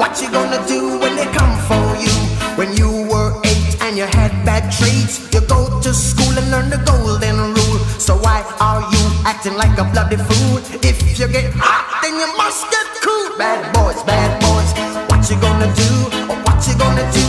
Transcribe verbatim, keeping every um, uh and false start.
What you gonna do when they come for you? When you were eight and you had bad traits, you go to school and learn the golden rule. So why are you acting like a bloody fool? If you get hot, then you must get cool. Bad boys, bad boys, what you gonna do? What you gonna do